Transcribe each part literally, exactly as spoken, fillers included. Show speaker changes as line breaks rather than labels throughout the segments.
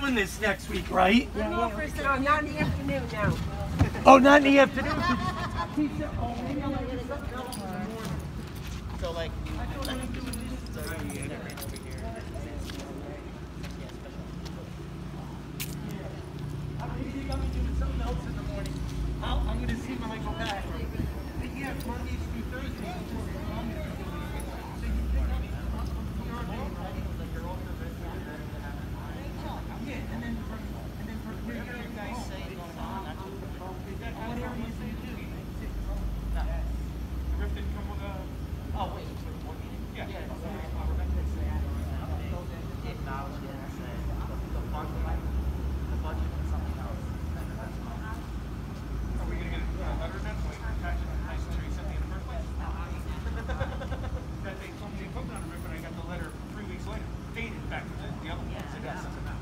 doing this next week, right?
Yeah, yeah. No, not in the afternoon now.
Oh, not in the afternoon.
So like,
I'm going to see when I go back. Yeah, Mondays through Thursdays. Yeah, and then for, and then for where you guys say going on, that's what areas do you do? Riff didn't come with a... Oh, wait, it's for the board meeting? Yeah. Yeah.
acknowledge it and say the budget, the budget is something else.
Are we going to get a letter then? Like, attach it to nice tree something in the first place? That they told me they put it on a rip, and I got the letter three weeks later, dated back to the, the other one. So that's something else.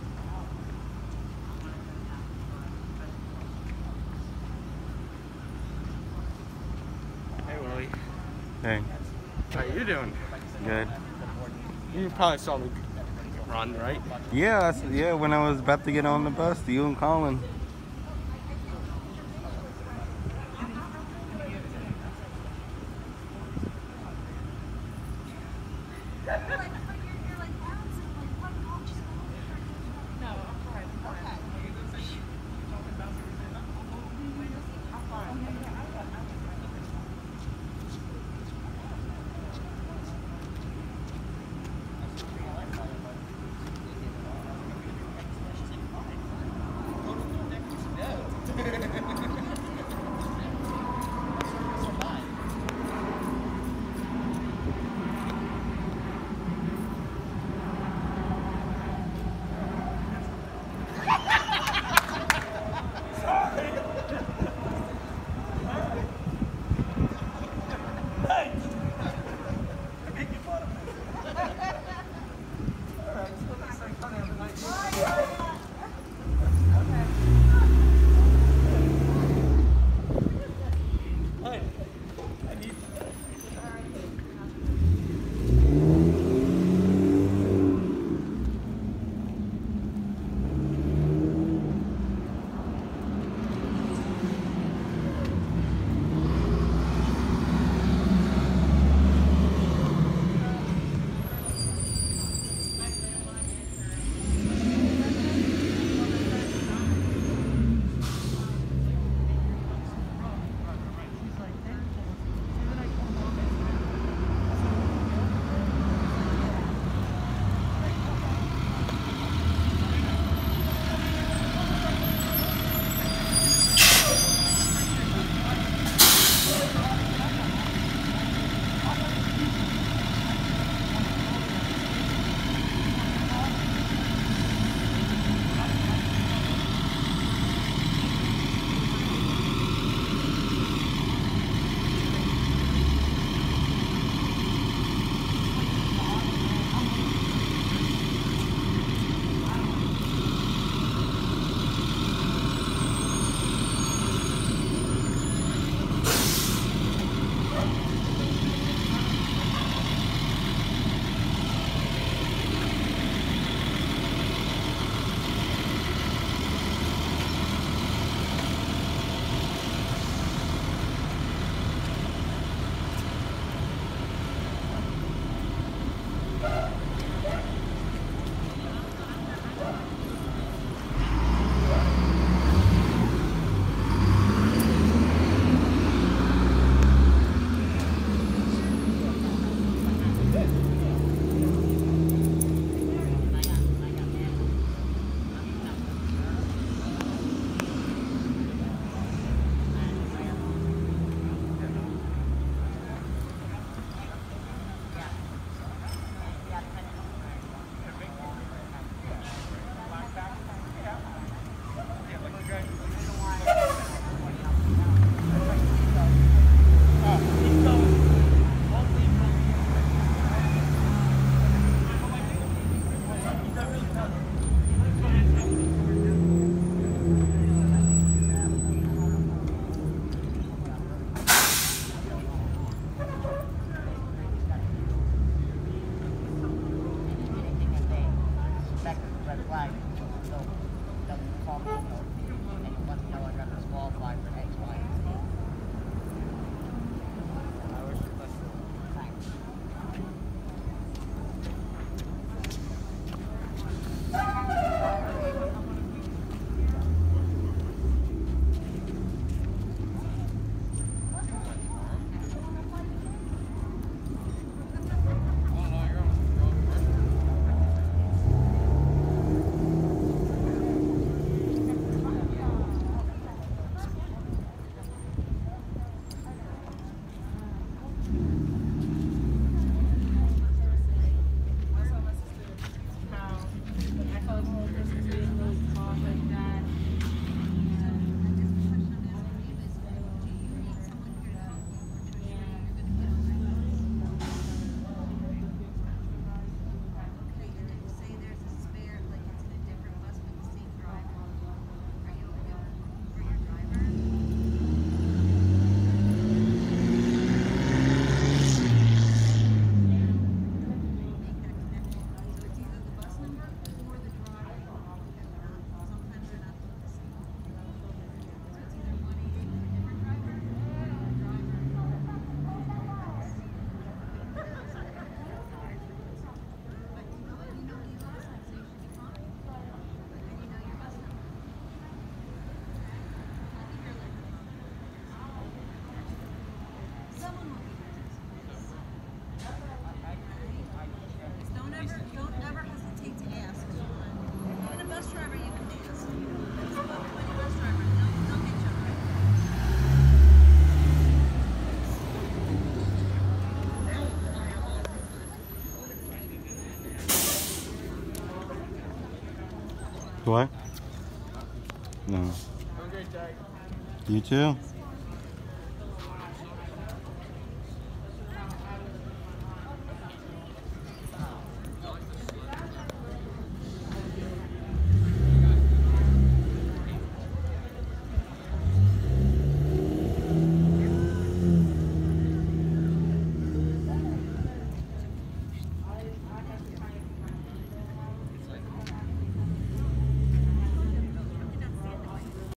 Hey Willie,
Hey,
how you doing?
good.
You probably saw me run, right?
Yeah, I s- yeah. When I was about to get on the bus, you and Colin. What? No.
Have a great day.
You too?